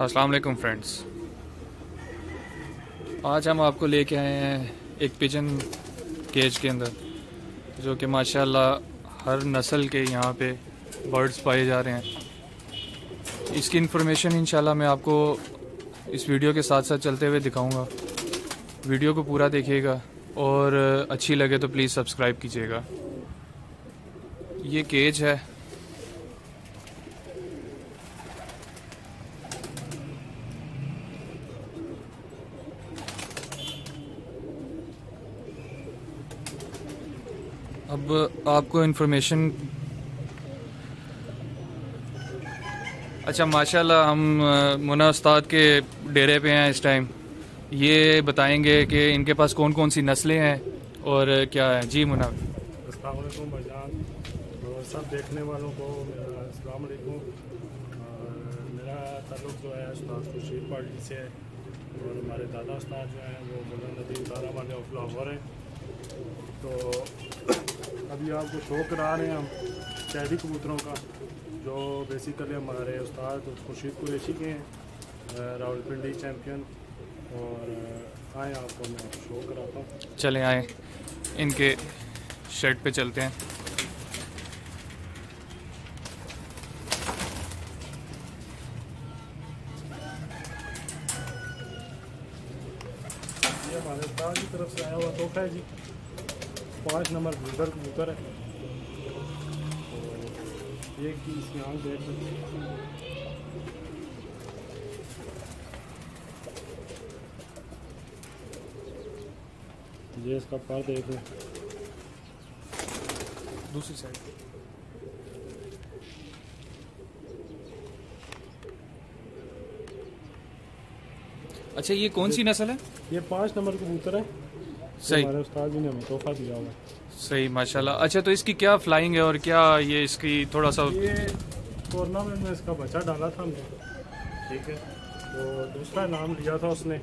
अस्सलाम वालेकुम फ्रेंड्स, आज हम आपको लेके आए हैं एक पिजन केज के अंदर, जो कि माशाल्लाह हर नस्ल के यहाँ पे बर्ड्स पाए जा रहे हैं। इसकी इन्फॉर्मेशन इंशाल्लाह मैं आपको इस वीडियो के साथ साथ चलते हुए दिखाऊंगा। वीडियो को पूरा देखिएगा और अच्छी लगे तो प्लीज़ सब्सक्राइब कीजिएगा। ये केज है। अब आपको इन्फॉर्मेशन, अच्छा माशाल्लाह हम मुना उस्ताद के डेरे पे हैं इस टाइम। ये बताएंगे कि इनके पास कौन कौन सी नस्लें हैं और क्या है। जी मुना। अस्सलाम वालेकुम भाईजान और सब देखने वालों को मेरा अस्सलाम वालेकुम। मेरा ताल्लुक़ जो है उस्ताद खुर्शीद पार्टी से है और हमारे दादा उस्ताद जो हैं वो मुला नदीम तारा वाले ऑफ लाहौर हैं। तो अभी आपको शो करा रहे हैं हम शहरी कबूतरों का, जो बेसिकली हमारे उस्ताद खुर्शीद कुरैशी के हैं, रावलपिंडी चैम्पियन। और आए आपको मैं शो कराता हूँ। चलें आए इनके शेड पे चलते हैं। ये हमारे उस्ताद की तरफ से आया हुआ तोहफा है जी। 5 नंबर ब्रीडर कबूतर है। तो एक की इसकी आँख देख सकते, ये इसका पर देख लें। दूसरी साइड। अच्छा ये कौन सी नस्ल है? ये 5 नंबर कबूतर है। सही। हमारे उस्ताद जी ने हमें तोहफा दिया हुआ है। सही माशाल्लाह। अच्छा तो इसकी क्या फ्लाइंग है और क्या ये इसकी थोड़ा सा। ये टूर्नामेंट में इसका बच्चा डाला था हमने, ठीक है। तो दूसरा नाम लिया था उसने।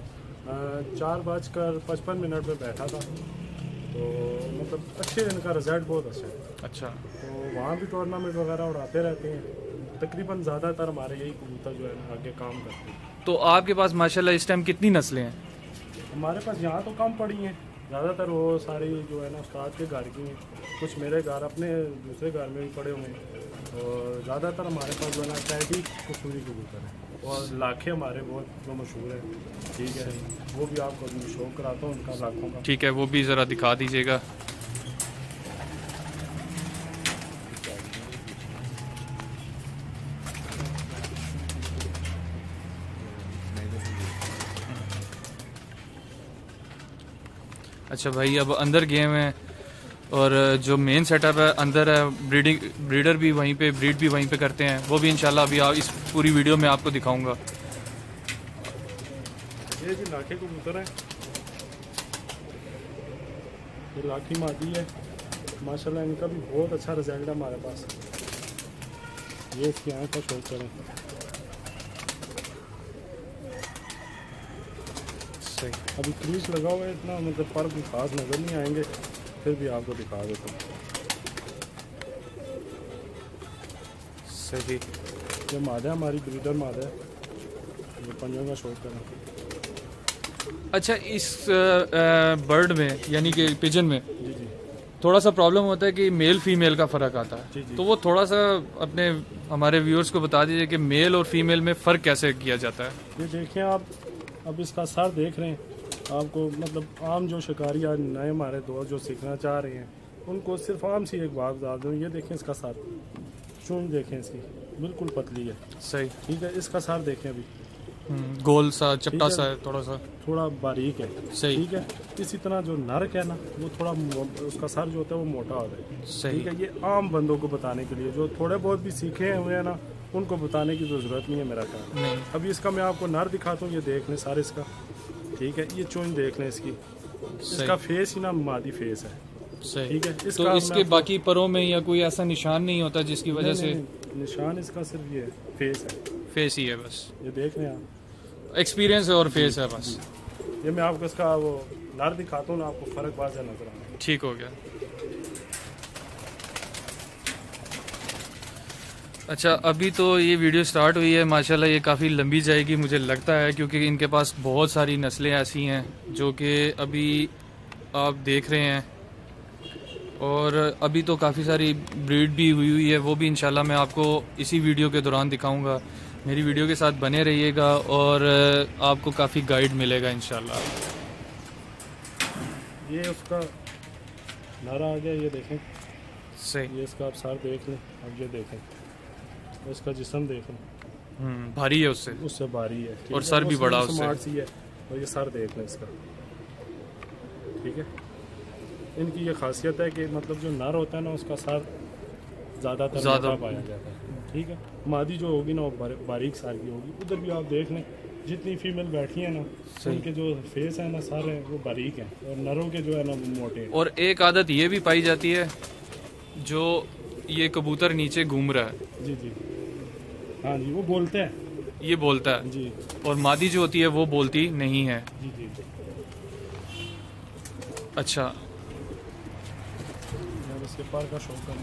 4:55 में बैठा था। तो मतलब अच्छे, इनका रिजल्ट बहुत अच्छा है। अच्छा तो वहाँ भी टूर्नामेंट वगैरह उड़ाते रहते हैं। तकरीबन ज़्यादातर हमारे यही कबूतर जो है ना आगे काम करते हैं। तो आपके पास माशाल्लाह इस टाइम कितनी नस्लें हैं? हमारे पास यहाँ तो कम पड़ी हैं, ज़्यादातर वो सारी जो है ना उस्ताद के घर की हैं। कुछ मेरे घर, अपने दूसरे घर में भी पड़े हुए हैं। और ज़्यादातर हमारे पास जो है ना टैडी कसूरी कबूतर है और लाखे हमारे बहुत जो मशहूर है, ठीक है। वो भी आपको शो कराता हूँ उनका लाखों का। ठीक है, वो भी ज़रा दिखा दीजिएगा। अच्छा भाई, अब अंदर गेम है और जो मेन सेटअप है अंदर है। ब्रीडर भी वहीं पे, ब्रीड भी वहीं पे करते हैं। वो भी इंशाल्लाह अभी इस पूरी वीडियो में आपको दिखाऊंगा। ये जी लाखे कबूतर है। ये लाखी मादी है माशाल्लाह। इनका भी बहुत अच्छा रिजल्ट है हमारे पास। ये इसकी आँख का शौक करें। सही। अभी क्रीज लगा हुआ है, इतना मतलब पर भी खास नज़र नहीं आएंगे, फिर भी आपको दिखा देता हूँ। सही। ये मादा हमारी ब्रीडर मादा है, ये पंजों का शौक करें। अच्छा इस बर्ड में यानी कि पिजन में जी जी थोड़ा सा प्रॉब्लम होता है कि मेल फीमेल का फ़र्क आता है। जी जी। तो वो थोड़ा सा अपने हमारे व्यूअर्स को बता दीजिए कि मेल और फीमेल में फ़र्क कैसे किया जाता है। ये देखिए आप, अब इसका सर देख रहे हैं। आपको मतलब आम जो शिकारी आज नए हमारे दोस्त जो सीखना चाह रहे हैं, उनको सिर्फ आम सी एक बात बता दूँ। ये देखें इसका सर, चून देखें इसकी, बिल्कुल पतली है। सही। ठीक है, इसका सर देखें अभी, गोल सा चपटा सा है, थोड़ा बारीक है। सही। ठीक है, इसी तरह जो नर्क है ना, वो थोड़ा उसका सर जो होता है वो मोटा होता है। सही। ठीक है, ये आम बंदों को बताने के लिए, जो थोड़े बहुत भी सीखे हुए हैं ना, उनको बताने की तो ज़रूरत नहीं है मेरा ख्याल। नहीं। अभी इसका मैं आपको नर दिखाता हूँ। ये देख लें सारे इसका, ठीक है। ये चूंज देख लें इसकी, इसका फेस ही ना मादी फेस है। सही। ठीक है, तो इसके बाकी परों में या कोई ऐसा निशान नहीं होता जिसकी वजह से? निशान इसका सिर्फ ये फेस है। फेस ही है बस। ये देख लें आप, एक्सपीरियंस है और फेस है बस। ये मैं आपको इसका वो नर दिखाता हूँ ना, आपको फ़र्क वाज़ह नजर आना। ठीक हो गया। अच्छा, अभी तो ये वीडियो स्टार्ट हुई है, माशाल्लाह ये काफ़ी लंबी जाएगी मुझे लगता है, क्योंकि इनके पास बहुत सारी नस्लें ऐसी हैं जो कि अभी आप देख रहे हैं, और अभी तो काफ़ी सारी ब्रीड भी हुई है, वो भी इंशाल्लाह मैं आपको इसी वीडियो के दौरान दिखाऊंगा। मेरी वीडियो के साथ बने रहिएगा और आपको काफ़ी गाइड मिलेगा इंशाल्लाह। ये उसका नारा आ गया, ये देखें सही। ये इसका आप सर देख लें, अब ये देखें इसका जिस्म देख लें, भारी है उससे भारी है, और सर भी बड़ा उससे। स्मार्ट सी है, और ये सर देख लें इसका, ठीक है। इनकी ये खासियत है कि मतलब जो नर होता है ना उसका सर ज़्यादा पाया जाता है, ठीक है। मादी जो होगी ना वो बारीक सार की होगी। उधर भी आप देख लें जितनी फीमेल बैठी है ना उनके जो फेस है ना सर है वो बारीक है, और नरों के जो है ना वो मोटे हैं। और एक आदत ये भी पाई जाती है, जो ये कबूतर नीचे घूम रहा है, जी जी हाँ जी, वो बोलते हैं, ये बोलता है जी, और मादी जो होती है वो बोलती नहीं है। जी जी। अच्छा, इसके पर का शौक है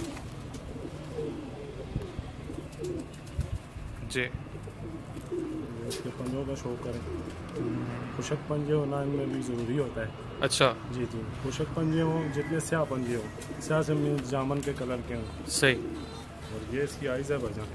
जी, इसके पंजों का शौक करें। खुशक पंजे होना इनमें भी ज़रूरी होता है। अच्छा, जी जी, खुशक पंजे हों, जितने स्याह पंजे हों, स्याह से मीन जामन के कलर के हों। सही। और ये इसकी आइज़ है भजन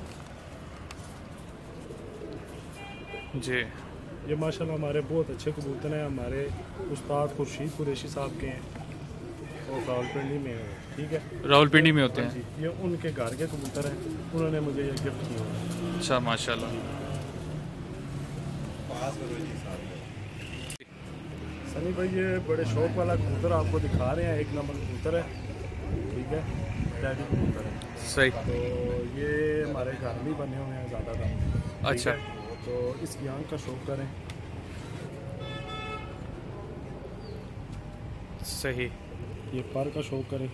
जी। ये माशाल्लाह हमारे बहुत अच्छे कबूतर हैं, हमारे उस्ताद खुर्शीद कुरैशी साहब के हैं और रावलपिंडी में है, ठीक है, रावलपिंडी में होते हैं जी। ये उनके घर के कबूतर हैं, उन्होंने मुझे ये गिफ्ट किया। अच्छा, माशाल्लाह। सनी भाई ये बड़े शौक वाला कबूतर आपको दिखा रहे हैं, एक नंबर कबूतर है, ठीक है, डैडी कबूतर है। सही। तो ये हमारे घर में बने हुए हैं ज़्यादातर। अच्छा, तो इसकी आंख का शौक करें। सही। ये पर का शौक करें।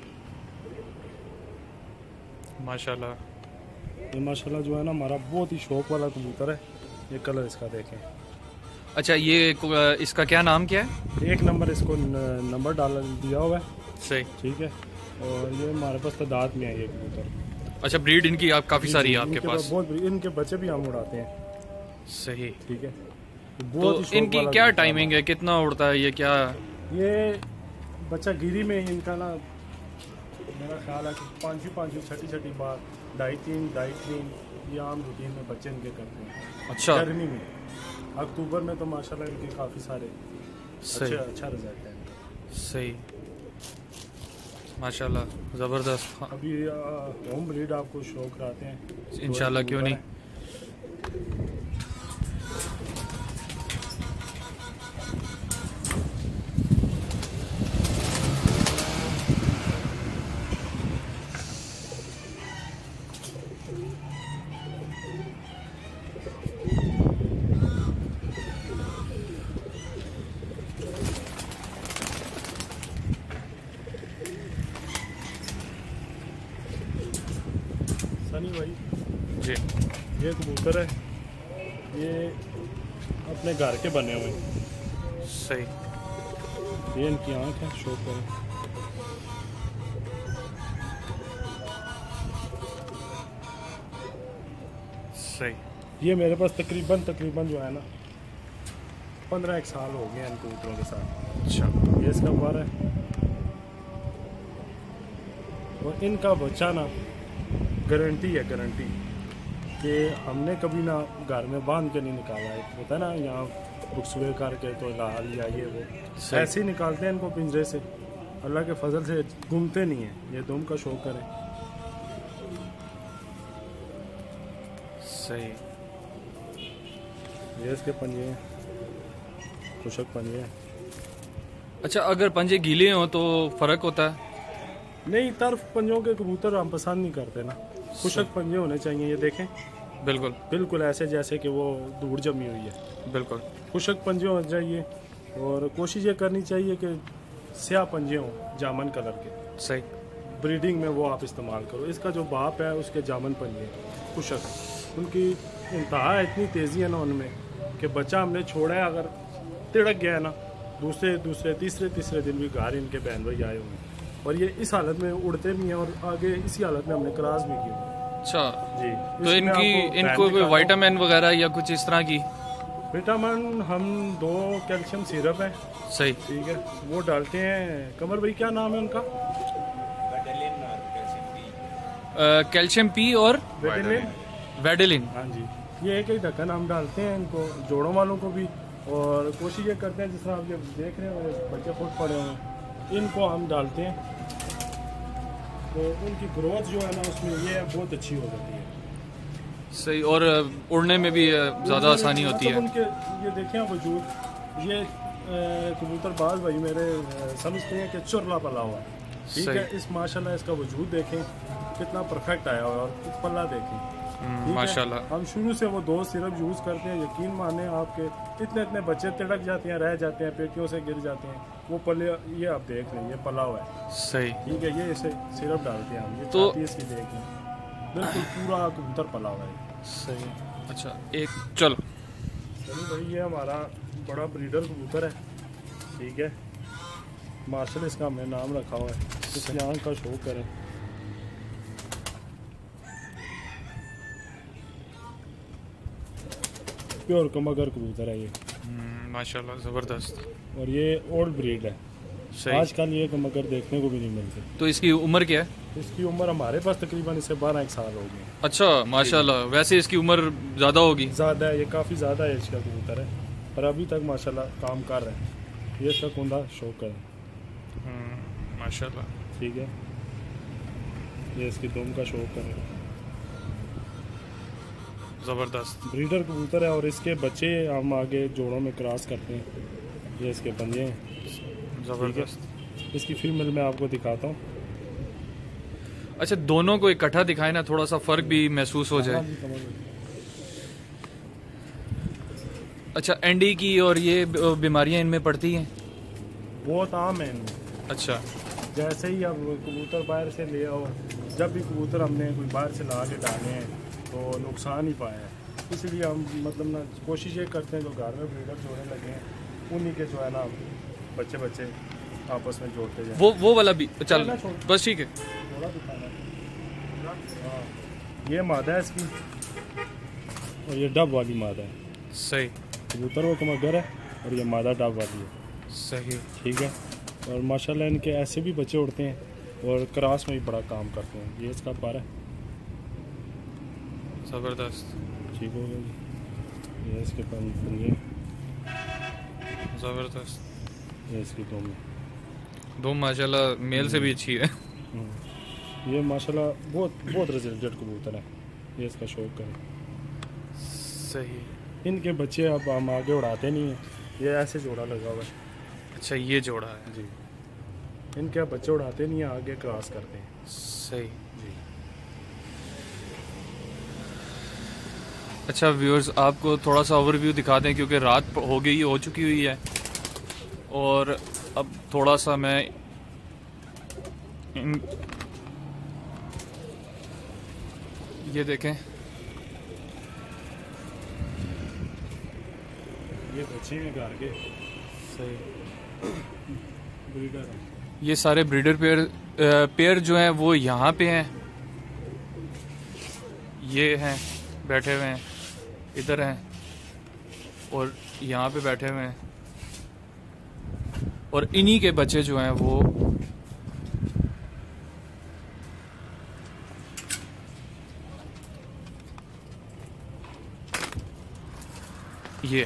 माशाल्लाह। ये माशाल्लाह जो है ना हमारा बहुत ही शौक वाला कबूतर है। ये कलर इसका देखें। अच्छा, ये इसका क्या नाम क्या है? एक नंबर इसको नंबर डाल दिया हुआ है। सही। ठीक है, और ये हमारे पास तादाद में है ये कबूतर। अच्छा, ब्रीड इनकी आप काफ़ी सारी है आपके पास? बहुत, इनके बच्चे भी हम उड़ाते हैं। सही। ठीक है, तो इनकी क्या टाइमिंग है, कितना उड़ता है ये, क्या? ये बच्चा गिरी में इनका ना मेरा ख्याल है कि 5वीं 6ठी बार 2.5-3 ये आम रूटीन में बच्चे इनके करते हैं। अच्छा। गर्मी में, अक्टूबर में तो माशाल्लाह इनके काफ़ी सारे अच्छा रिजल्ट है। सही, माशाल्लाह, ज़बरदस्त। अभी होम ब्रीड आपको शौक कराते हैं इंशाल्लाह, क्यों नहीं। सनी भाई जी, ये कबूतर है, ये अपने घर के बने हुए हैं। सही। ये इनकी आँख है, शौक करें। सही। ये मेरे पास तकरीबन जो है ना 15 साल हो गए इन कबूतरों के साथ। अच्छा। ये इसका पर है, और इनका बच्चा ना गारंटी कि हमने कभी ना घर में बांध के नहीं निकाला है। होता है ना यहाँ रुखसुए करके तो लाल या ये वो ऐसे ही निकालते हैं इनको पिंजरे से। अल्लाह के फजल से घूमते नहीं हैं। ये दुम का शौक करें। सही। ये इसके पंजे हैं, खुशक पंजे हैं। अच्छा, अगर पंजे गीले हों तो फ़र्क होता है? नहीं, तरफ पंजों के कबूतर हम पसंद नहीं करते ना, खुशक पंजे होने चाहिए। ये देखें, बिल्कुल ऐसे जैसे कि वो धूड़ जमी हुई है। बिल्कुल खुशक पंजे होने चाहिए, और कोशिश ये करनी चाहिए कि स्याह पंजे हों जामन कलर के। सही। ब्रीडिंग में वो आप इस्तेमाल करो। इसका जो बाप है उसके जामन पंजे खुशक, उनकी इंतहा इतनी तेज़ी है ना उनमें कि बच्चा हमने छोड़ा है, अगर तिड़क गया है ना दूसरे तीसरे दिन भी घर इनके बहन भाई आए हुए हैं, और ये इस हालत में उड़ते भी हैं, और आगे इसी हालत में हमने क्रॉस भी किया। अच्छा, जी। तो इनको विटामिन वगैरह या कुछ इस तरह की? विटामिन हम 2 कैल्शियम सिरप है। सही, ठीक है, वो डालते हैं। कमर भाई क्या नाम है उनका? कैल्शियम पी और वेडेलिन। हाँ जी, ये एक ही ढक्कन हम डालते हैं इनको, जोड़ों वालों को भी। और कोशिश ये करते हैं, जिस तरह आप जब देख रहे हो बच्चे फुट पड़े हुए, इनको हम डालते हैं तो उनकी ग्रोथ जो है ना उसमें ये बहुत अच्छी हो जाती है। सही, और उड़ने में भी ज़्यादा आसानी होती है। उनके ये देखें आप वजूद, ये कबूतरबाज भाई मेरे समझते हैं कि चुरला पला हुआ है। ठीक है, इस माशाल्लाह इसका वजूद देखें कितना परफेक्ट आया हुआ है, और पल्ला देखें माशाल्लाह। हम शुरू से वो 2 सिरप यूज़ करते हैं। यकीन माने आपके इतने बच्चे तिड़क जाते हैं, रह जाते हैं, पेटियों से गिर जाते हैं। वो पले, ये आप देख लें, ये पला हुआ है। सही, ठीक है, ये इसे सिरप डालते हैं हम। ये तो इसकी देख लें, बिल्कुल पूरा कबूतर पला हुआ है। सही। अच्छा, एक चलो भाई, ये हमारा बड़ा ब्रीडर कबूतर है। ठीक है, मार्शल इसका हमने नाम रखा हुआ है। इसकी आँख का शो करें। प्योर कमगर कबूतर है ये, माशाल्लाह, ज़बरदस्त। और ये ओल्ड ब्रीड है। सही। आजकल ये कमगर देखने को भी नहीं मिलते। तो इसकी उम्र क्या है? इसकी उम्र हमारे पास तकरीबन इसे 12 साल हो गए। अच्छा, माशाल्लाह। वैसे इसकी उम्र ज़्यादा होगी? ज़्यादा है, ये काफ़ी ज़्यादा एज का कबूतर है, पर अभी तक माशाल्लाह काम कर रहे हैं। ये इसका कुंदा शो करें, माशाल्लाह। ठीक है, ये इसकी दुम का शो करें। ज़बरदस्त ब्रीडर कबूतर है, और इसके बच्चे हम आगे जोड़ों में क्रॉस करते हैं। ये इसके बंदे हैं। ज़बरदस्त। इसकी फीमेल मैं आपको दिखाता हूँ। अच्छा, दोनों को इकट्ठा दिखाए ना, थोड़ा सा फ़र्क भी महसूस हो जाए। अच्छा, एंडी की और ये बीमारियां इनमें पड़ती हैं? बहुत आम है इनमें। अच्छा, जैसे ही अब कबूतर बाहर से ले आओ, जब भी कबूतर हमने कोई बाहर से ला के डाले हैं तो नुकसान ही पाया है। इसलिए हम मतलब ना कोशिश ये करते हैं जो घर में ब्रीडर जोड़े लगे हैं उन्हीं के जो है ना बच्चे आपस में जोड़ते जाए। वो वाला भी चल, बस ठीक है। हाँ, ये मादा है इसकी, और ये डब वाली मादा है। सही। कबूतर वो कमगर है, और ये मादा डब वाली है। सही, ठीक है, और माशाल्लाह इनके ऐसे भी बच्चे उड़ते हैं और क्रॉस में भी बड़ा काम करते हैं। ये इसका पर है। ज़बरदस्त। ठीक हो गया जी। ये इसके पंजे, ज़बरदस्त। ये इसकी दुम। दो माशाल्लाह मेल से भी अच्छी है। ये माशाल्लाह बहुत रिजल्टेड कबूतर है। ये इसका शौक करें। सही। इनके बच्चे अब हम आगे उड़ाते नहीं हैं, ये ऐसे जोड़ा लगा हुआ है। अच्छा, ये जोड़ा है जी। इनके बच्चे उड़ाते नहीं हैं, आगे क्रॉस करते हैं। सही जी। अच्छा व्यूअर्स, आपको थोड़ा सा ओवरव्यू दिखा दें क्योंकि रात हो चुकी हुई है, और अब थोड़ा सा मैं ये देखें, ये बच्चे हैं घर के। सही। ब्रीडर है। ये सारे ब्रीडर पेयर जो हैं वो यहाँ पे हैं, ये हैं बैठे हुए हैं, इधर हैं, और यहाँ पे बैठे हुए हैं, और इन्हीं के बच्चे जो हैं वो ये।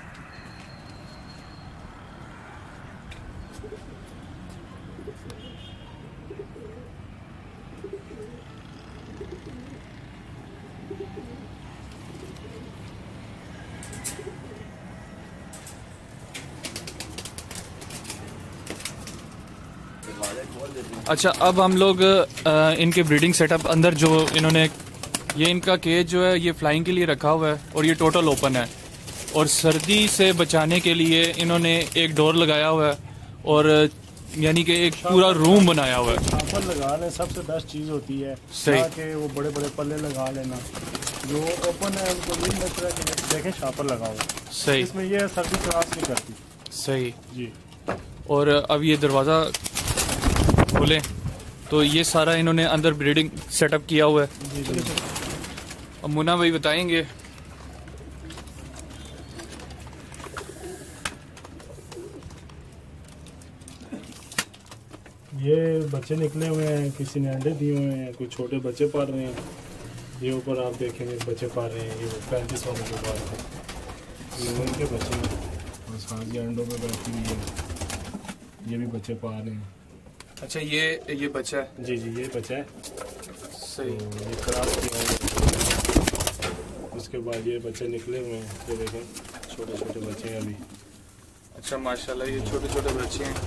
अच्छा, अब हम लोग इनके ब्रीडिंग सेटअप अंदर जो इन्होंने, ये इनका केज जो है ये फ्लाइंग के लिए रखा हुआ है, और ये टोटल ओपन है, और सर्दी से बचाने के लिए इन्होंने एक डोर लगाया हुआ है, और यानी कि एक पूरा रूम बनाया हुआ है। शापर लगा लें, सबसे बेस्ट चीज़ होती है। सही कि वो बड़े बड़े पल्ले लगा लेना, जो ओपन है उनको नहीं लग रहा कि देखें शापर लगा हुआ। सही। इसमें ये सर्दी क्रॉस नहीं करती। सही जी। और अब ये दरवाज़ा खोलें तो ये सारा इन्होंने अंदर ब्रीडिंग सेटअप किया हुआ है। अब मुन्ना भाई बताएंगे। ये बच्चे निकले हुए हैं, किसी ने अंडे दिए हुए हैं, कुछ छोटे बच्चे पाल रहे हैं। ये ऊपर आप देखेंगे बच्चे पाल रहे हैं, ये 35 वालों के पाल रहे हैं, ये उनके बच्चे हैं। और साथ ये अंडों पे बैठी हुई है, ये भी बच्चे पाल रहे हैं। अच्छा ये बच्चा है? जी जी ये बच्चा है। सही। तो ये क्रॉस किया है, उसके बाद ये बच्चे निकले हुए हैं, ये देखें छोटे छोटे बच्चे हैं अभी। अच्छा माशाल्लाह, ये छोटे छोटे बच्चे हैं।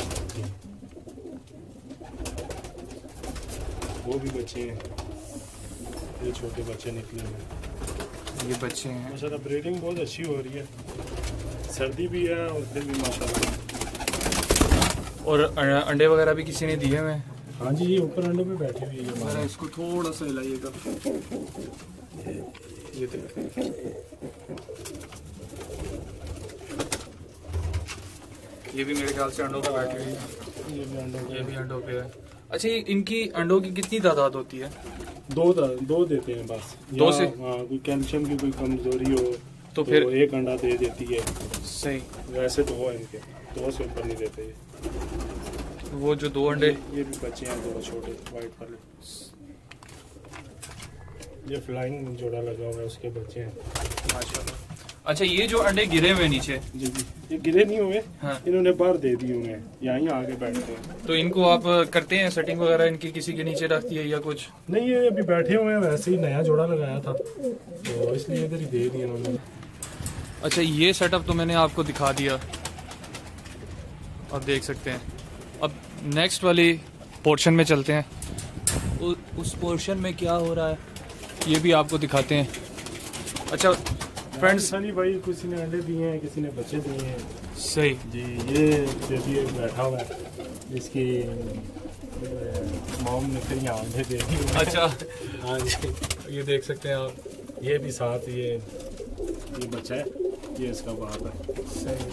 वो भी बच्चे हैं, ये छोटे बच्चे निकले हुए हैं, ये बच्चे हैं। माशाल्लाह ब्रीडिंग बहुत अच्छी हो रही है, सर्दी भी है और दिन भी माशाल्लाह। और अंडे वगैरह भी किसी ने दिए हुए हैं? हाँ जी, ये ऊपर अंडों पे बैठी हुई है। जरा इसको थोड़ा सा हिलाइएगा, ये देखिए। ये भी मेरे ख्याल से अंडों पे बैठी हुई है। ये भी अंडों पे है। अच्छा, ये इनकी अंडों की कितनी तादाद होती है? दो देते हैं बस। दो से? हाँ, कोई कैल्शियम की कोई कमजोरी हो तो फिर एक अंडा दे देती है। सही। वैसे तो वो इनके 2 से ऊपर नहीं देते ये। वो जो 2 अंडे, ये भी बच्चे हैं 2 छोटे वाइट वाले। ये फ्लाइंग जोड़ा लगा हुआ है, उसके बच्चे हैं माशाल्लाह। अच्छा, ये जो अंडे गिरे हुए नीचे? जी जी, ये गिरे नहीं हुए। हाँ। इन्होंने बाहर दे दिए हुए हैं, यहीं आगे बैठते हैं। तो इनको आप करते हैं सेटिंग वगैरह इनकी, किसी के नीचे रखती है या कुछ? नहीं, ये अभी बैठे हुए हैं, वैसे ही नया जोड़ा लगाया था तो इसलिए इधर ही दे दिए इन्होंने। अच्छा, ये सेटअप तो मैंने आपको दिखा दिया, आप देख सकते हैं। अब नेक्स्ट वाली पोर्शन में चलते हैं। उस पोर्शन में क्या हो रहा है ये भी आपको दिखाते हैं। अच्छा फ्रेंड्स, सनी भाई किसी ने अंडे दिए हैं, किसी ने बच्चे दिए हैं। सही जी, ये बेबी एक बैठा हुआ है, इसकी मॉम ने फिर यहाँ अंडे दे दिए। अच्छा हाँ जी, ये देख सकते हैं आप, ये भी साथ ये बच्चा है, ये इसका बाप है। सही।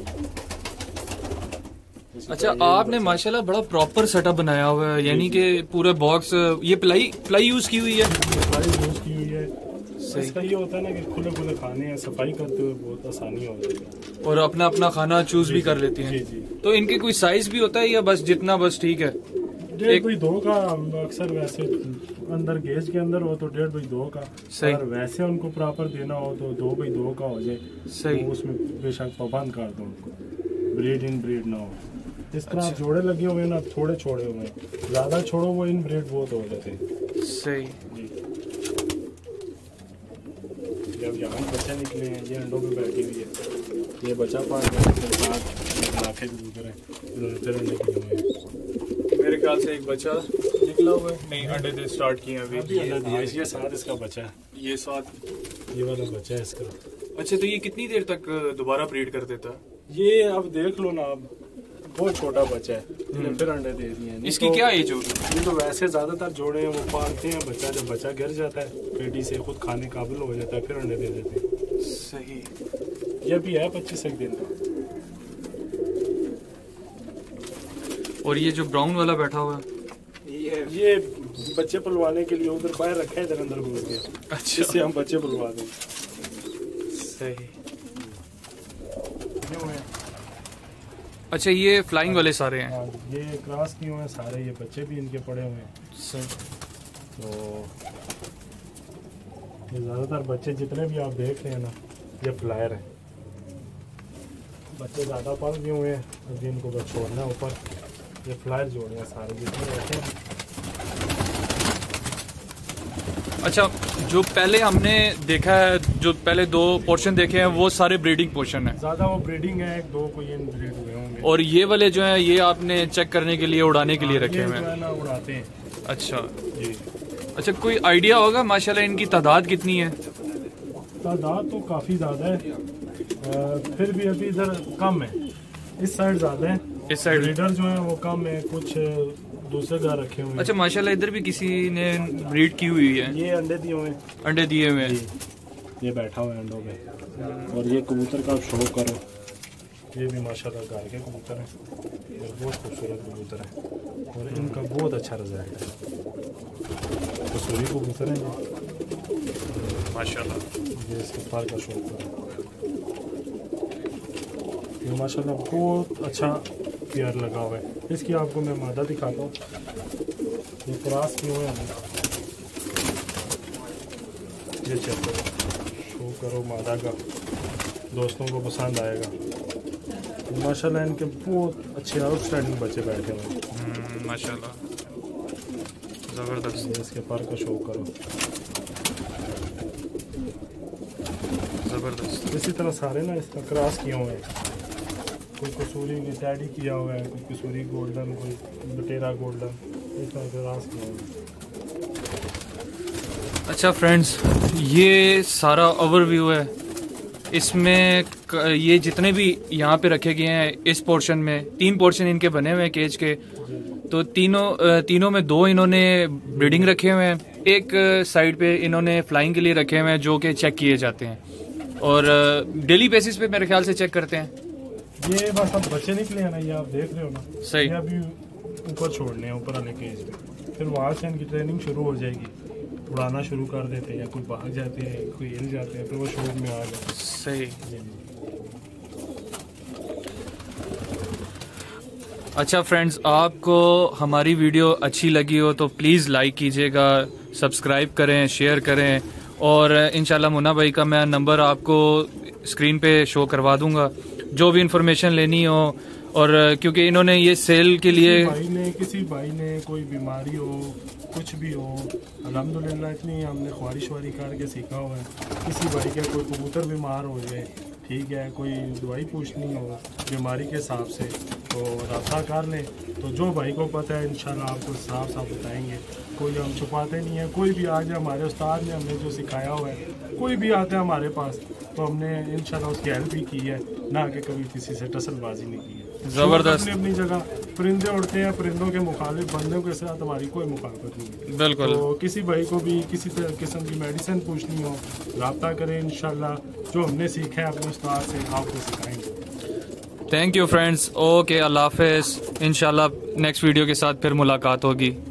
अच्छा, आपने माशाल्लाह बड़ा प्रॉपर सेटअप बनाया हुआ है, यानी कि पूरा बॉक्स। ये प्लाई यूज की हुई है? प्लाई यूज की हुई है। इसका ये होता है ना कि खुले खुले खाने हैं, सफाई करते हुए बहुत आसानी हो जाती है और अपना अपना खाना चूज भी कर लेती हैं। जी जी। तो इनके कोई साइज भी होता है या बस जितना बस ठीक है? 1.5x2 का अक्सर, वैसे अंदर गेज के अंदर हो तो 1.5x2 का। सही। अगर वैसे उनको प्रॉपर देना हो तो 2x2 का हो जाए। सही। तो उसमें बेशक पाबंद कर दो उनको, ब्रीड इन ब्रीड ना हो। इस तरह आप जोड़े लगे हुए हैं ना, थोड़े छोड़े हुए हैं, ज्यादा छोड़ो वो इन ब्रीड बहुत हो जाते हैं। सही। जब यहाँ बच्चे निकले हैं, ये अंडों पे बैठी हुई है, ये बच्चा पाल रहे हैं, फिर साथ लाखे भी गुजरे, इन्होंने फिर अंडे किए हुए हैं। मेरे ख्याल से एक बच्चा निकला हुआ है। नहीं, अंडे दे स्टार्ट किए हैं अभी। अंडा दिया, ये साथ इसका बच्चा है, ये साथ, ये वाला बच्चा है इसका। अच्छा, तो ये कितनी देर तक दोबारा ब्रीड कर देता है? ये अब देख लो ना, अब बहुत छोटा बच्चा है, इन्हें फिर अंडे दे दिए हैं। इसकी क्या एज होगी? ये तो वैसे ज्यादातर जोड़े हैं वो पालते हैं बच्चा, जब बच्चा गिर जाता है पेटी से खुद खाने काबिल हो जाता है, फिर अंडे दे देते हैं। सही। ये भी है 25 दिन का। और ये जो ब्राउन वाला बैठा हुआ है, ये बच्चे पलवाने के लिए उधर बाहर रखा है, इधर अंदर घुस गया। अच्छा, इससे हम बच्चे पलवा दें। सही। अच्छा, ये फ्लाइंग वाले सारे हैं? हाँ, ये क्रॉस किए हुए हैं सारे, ये बच्चे भी इनके पड़े हुए हैं। सही। तो ये ज़्यादातर बच्चे जितने भी आप देख रहे हैं ना, ये फ्लायर हैं। बच्चे ज़्यादा पल गए हुए हैं, अभी इनको बस छोड़ना है ऊपर। ये फ्लायर जोड़े हैं सारे जितने रहते हैं। अच्छा, जो पहले हमने देखा है, जो पहले 2 पोर्शन देखे हैं, वो सारे ब्रीडिंग पोर्शन है। ज़्यादा वो ब्रीडिंग है, 1-2 को ये ब्रीड हुए होंगे। और ये वाले जो हैं, ये आपने चेक करने के लिए, उड़ाने के लिए रखे हुए हैं? ना उड़ाते हैं। अच्छा जी। अच्छा, कोई आइडिया होगा माशाल्लाह इनकी तादाद कितनी है? तादाद तो काफ़ी ज़्यादा है, फिर भी अभी इधर कम है, इस साइड ज़्यादा है। इस साइड ब्रीडर जो है वो कम है, कुछ दूसरे घर रखे हुए हैं। अच्छा, माशाल्लाह इधर भी किसी ने ब्रीड की हुई है। ये अंडे दिए हुए हैं, अंडे दिए हुए हैं। ये बैठा हुआ है अंडों पे। और ये कबूतर का शौक करो, ये भी माशाल्लाह घर के कबूतर हैं और बहुत खूबसूरत कबूतर हैं और इनका बहुत अच्छा रिजल्ट है। कसूरी कबूतर हैं माशाल्लाह। ये इसके पर का शौक है। ये माशाल्लाह बहुत अच्छा पेयर लगा हुआ है। इसकी आपको मैं मादा दिखाता हूँ। ये क्रॉस किए हुए हैं। ये चेक करो, शो करो मादा का, दोस्तों को पसंद आएगा। माशाल्लाह इनके बहुत अच्छे आउटस्टैंडिंग बच्चे बैठे हुए हैं माशाल्लाह, ज़बरदस्त। इसके पर का शो करो, ज़बरदस्त। इसी तरह सारे ना इसका क्रॉस किए हुए हैं। कोई कसूरी टैडी किया हुआ है, कोई कसूरी गोल्डन, कोई बटेरा गोल्डन, इस तरह क्रॉस किए हुए हैं। अच्छा फ्रेंड्स, ये सारा ओवरव्यू है। इसमें ये जितने भी यहाँ पे रखे गए हैं इस पोर्शन में 3 पोर्शन इनके बने हुए हैं केज के। तो तीनों में 2 इन्होंने ब्रीडिंग रखे हुए हैं, एक साइड पे इन्होंने फ्लाइंग के लिए रखे हुए हैं जो कि चेक किए जाते हैं और डेली बेसिस पे मेरे ख्याल से चेक करते हैं। ये बस अब बच्चे निकले हैं ना, ये आप देख रहे हो ना, सही। ये अभी ऊपर छोड़ने हैं, ऊपर वाले केज पे, फिर वहाँ से इनकी ट्रेनिंग शुरू हो जाएगी। उड़ाना शुरू कर देते हैं, कोई भाग जाते हैं, कोई हिल जाते हैं, फिर वो शोर में आ जाते हैं। सही। अच्छा फ्रेंड्स, आपको हमारी वीडियो अच्छी लगी हो तो प्लीज़ लाइक कीजिएगा, सब्सक्राइब करें, शेयर करें और इंशाल्लाह मुन्ना भाई का मैं नंबर आपको स्क्रीन पे शो करवा दूंगा जो भी इंफॉर्मेशन लेनी हो। और क्योंकि इन्होंने ये सेल के लिए किसी भाई ने कोई बीमारी हो, कुछ भी हो, अल्हम्दुलिल्लाह इतनी हमने ख्वारिश वारी करके सीखा हुआ है। किसी भाई का कोई कबूतर बीमार हो जाए, ठीक है, कोई दवाई पूछनी हो बीमारी के हिसाब से तो रब्ता कर लें। तो जो भाई को पता है इंशाल्लाह आपको साफ साफ बताएंगे, कोई हम छुपाते नहीं है। कोई भी आ जाए, हमारे उस्ताद ने हमें जो सिखाया हुआ है, कोई भी आता है हमारे पास तो हमने इंशाल्लाह उसकी हेल्प भी की है, ना कि कभी किसी से टसलबाजी नहीं की है। ज़बरदस्त। अपनी जगह परिंदे उड़ते हैं, परिंदों के मुखालिफ बंदों के साथ हमारी कोई मुखालफत नहीं है। बिल्कुल। तो किसी भाई को भी किसी किस्म की मेडिसिन पूछनी हो, रब्ता करें, इंशाल्लाह जो हमने सीखा है अपने उस्ताद से आपको सिखाएंगे। Thank you friends. Okay, Allah हाफ़िज़। इंशाल्लाह नेक्स्ट वीडियो के साथ फिर मुलाकात होगी।